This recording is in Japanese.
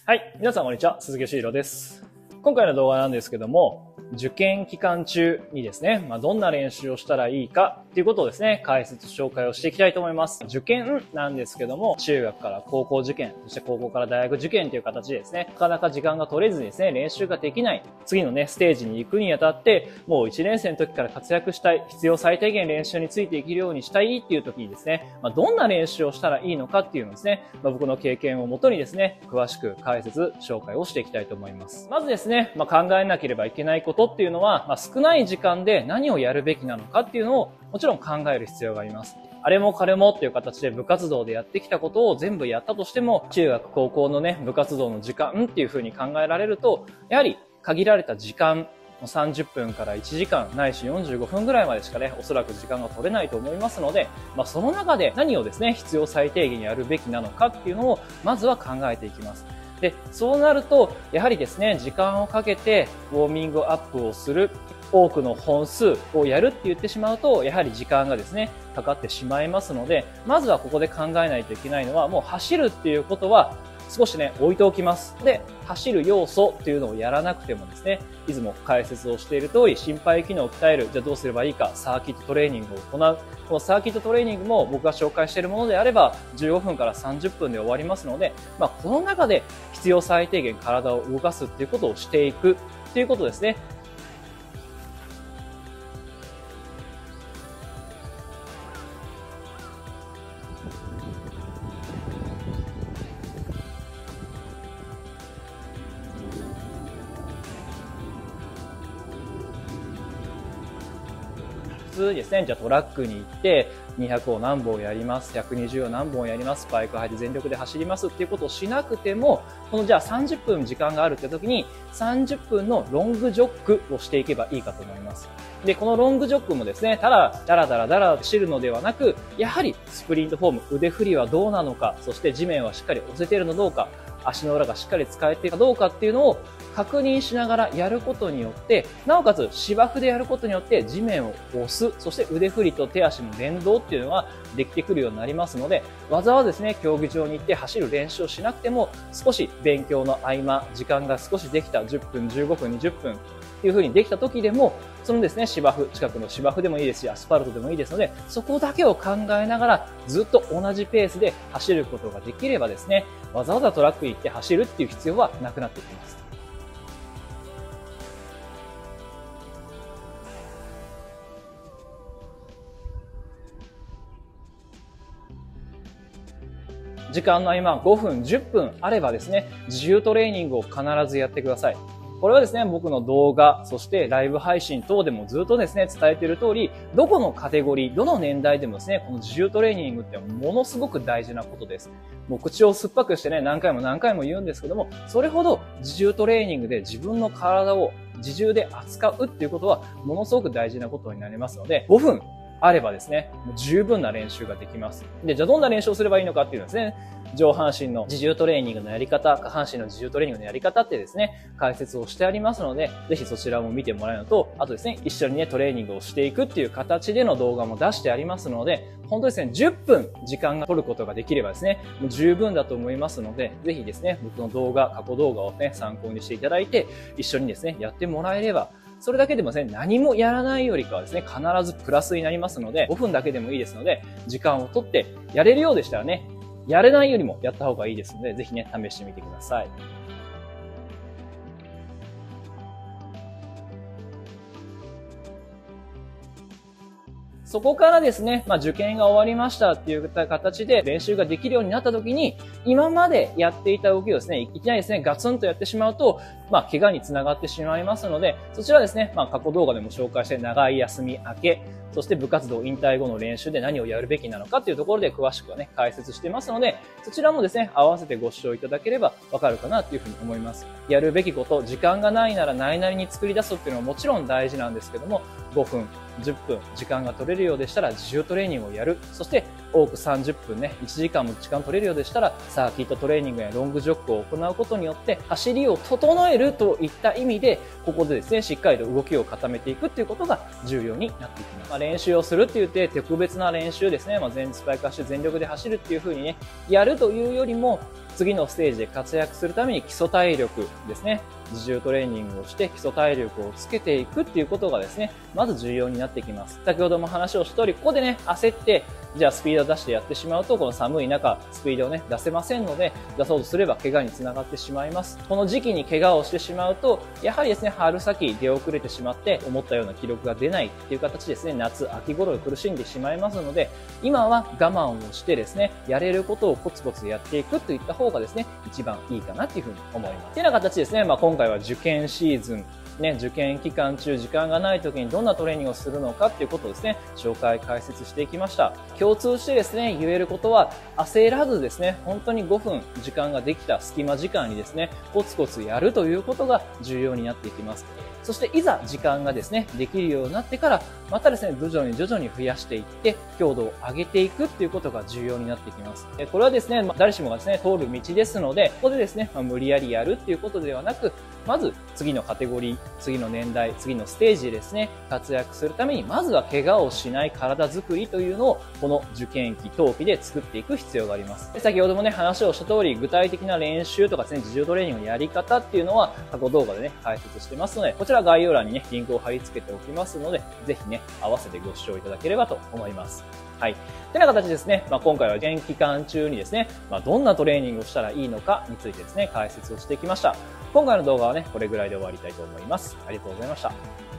はい。皆さんこんにちは。鈴木よしひろです。今回の動画なんですけども、受験期間中にですね、どんな練習をしたらいいかっていうことをですね、解説紹介をしていきたいと思います。受験なんですけども、中学から高校受験、そして高校から大学受験という形でですね、なかなか時間が取れずにですね、練習ができない。次のね、ステージに行くにあたって、もう1年生の時から活躍したい、必要最低限練習についていけるようにしたいっていう時にですね、どんな練習をしたらいいのかっていうのをですね、僕の経験をもとにですね、詳しく解説、紹介をしていきたいと思います。まずですね、考えなければいけないことっていうのは、少ない時間で何をやるべきなのかっていうのをもちろん考える必要があります。あれもこれもっていう形で部活動でやってきたことを全部やったとしても、中学高校のね、部活動の時間っていう風に考えられると、やはり限られた時間、30分から1時間ないし45分ぐらいまでしかね、おそらく時間が取れないと思いますので、その中で何をですね、必要最低限やるべきなのかっていうのをまずは考えていきます。で、そうなると、やはりですね、時間をかけてウォーミングアップをする、多くの本数をやるって言ってしまうと、やはり時間がですね、かかってしまいますので、まずはここで考えないといけないのは、もう走るっていうことは少しね、置いておきます。で、走る要素っていうのをやらなくてもですね、いつも解説をしている通り、心肺機能を鍛える、じゃあどうすればいいか、サーキットトレーニングを行う。このサーキットトレーニングも僕が紹介しているものであれば、15分から30分で終わりますので、この中で必要最低限体を動かすっていうことをしていくっていうことですね。普通ですね、じゃあトラックに行って、200を何本やります、120を何本やります、バイク履いて全力で走りますっていうことをしなくても、このじゃあ30分時間があるって時に、30分のロングジョックをしていけばいいかと思います。で、このロングジョックもですね、ただ、ダラダラ走るのではなく、やはりスプリントフォーム、腕振りはどうなのか、そして地面はしっかり押せているのどうか、足の裏がしっかり使えているかどうかっていうのを確認しながらやることによって、なおかつ芝生でやることによって地面を押す、そして腕振りと手足の連動っていうのができてくるようになりますので、わざわざですね、競技場に行って走る練習をしなくても、少し勉強の合間、時間が少しできた10分、15分、20分っていう風にできた時でも、そのですね、芝生、近くの芝生でもいいですし、アスファルトでもいいですので、そこだけを考えながらずっと同じペースで走ることができればですね、わざわざトラックに行って走るっていう必要はなくなってきます。時間の合間5分、10分あればですね、自由トレーニングを必ずやってください。これはですね、僕の動画、そしてライブ配信等でもずっとですね、伝えている通り、どこのカテゴリー、どの年代でもですね、この自由トレーニングってものすごく大事なことです。もう口を酸っぱくしてね、何回も何回も言うんですけども、それほど自由トレーニングで自分の体を自重で扱うっていうことは、ものすごく大事なことになりますので、5分あればですね、十分な練習ができます。で、じゃあどんな練習をすればいいのかっていうのですね、上半身の自重トレーニングのやり方、下半身の自重トレーニングのやり方ってですね、解説をしてありますので、ぜひそちらも見てもらうのと、あとですね、一緒にね、トレーニングをしていくっていう形での動画も出してありますので、本当ですね、10分時間が取ることができればですね、もう十分だと思いますので、ぜひですね、僕の動画、過去動画をね、参考にしていただいて、一緒にですね、やってもらえれば、それだけでもですね、何もやらないよりかはですね、必ずプラスになりますので、5分だけでもいいですので、時間をとって、やれるようでしたらね、やれないよりもやった方がいいですので、ぜひね、試してみてください。そこからですね、受験が終わりましたっていう形で練習ができるようになった時に、今までやっていた動きをですね、いきなりですね、ガツンとやってしまうと、怪我につながってしまいますので、そちらはですね、過去動画でも紹介して長い休み明け、そして部活動引退後の練習で何をやるべきなのかっていうところで詳しくはね、解説してますので、そちらもですね、合わせてご視聴いただければわかるかなっていうふうに思います。やるべきこと、時間がないならないなりに作り出すっていうのはもちろん大事なんですけども、5分、10分、時間が取れるようでしたら自重トレーニングをやる。そして多く30分ね、1時間も時間取れるようでしたら、サーキットトレーニングやロングジョックを行うことによって、走りを整えるといった意味で、ここでですね、しっかりと動きを固めていくっていうことが重要になっていきます。練習をするって言って、特別な練習ですね、前日スパイカーして全力で走るっていう風にね、やるというよりも、 次のステージで活躍するために基礎体力ですね。自重トレーニングをして基礎体力をつけていくっていうことがですね、まず重要になってきます。先ほども話をした通り、ここでね、焦って、じゃあスピードを出してやってしまうと、この寒い中、スピードをね、出せませんので、出そうとすれば怪我につながってしまいます。この時期に怪我をしてしまうと、やはりですね、春先出遅れてしまって、思ったような記録が出ないっていう形ですね、夏、秋頃で苦しんでしまいますので、今は我慢をしてですね、やれることをコツコツやっていくといった方がですね、一番いいかなっていうふうに思います。っていうような形ですね、今回は受験シーズン、受験期間中時間がない時にどんなトレーニングをするのかっていうことをですね、紹介解説していきました。共通してですね、言えることは焦らずですね、本当に5分時間ができた隙間時間にですね、コツコツやるということが重要になっていきます。そしていざ時間がですね、できるようになってから、またですね、徐々に増やしていって、強度を上げていくっていうことが重要になってきます。これはですね、誰しもがですね、通る道ですので、ここでですね、無理やりやるっていうことではなく、まず次のカテゴリー、次の年代、次のステージでですね、活躍するために、まずは怪我をしない体づくりというのを、この受験期、冬季で作っていく必要があります。先ほどもね、話をした通り、具体的な練習とかですね、自重トレーニングのやり方っていうのは、過去動画でね、解説してますので、こちら概要欄にね、リンクを貼り付けておきますので、ぜひね、合わせてご視聴いただければと思います。はい。てな形ですね、今回は受験期間中にですね、どんなトレーニングをしたらいいのかについてですね、解説をしてきました。今回の動画はね、これぐらいで終わりたいと思います。ありがとうございました。